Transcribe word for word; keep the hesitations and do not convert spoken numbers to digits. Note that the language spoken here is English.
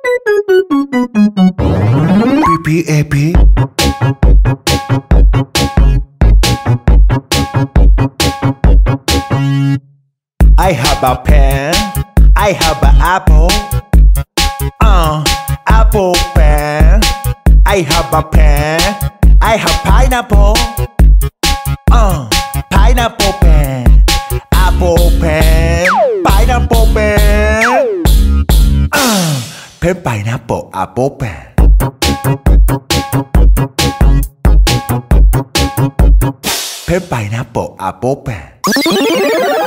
P P A P I have a pen, I have an apple, uh, apple pen. I have a pen, I have pineapple, uh, pineapple pen, apple pen, pineapple pen, uh, pen pineapple apple pen. Pen pineapple apple pen.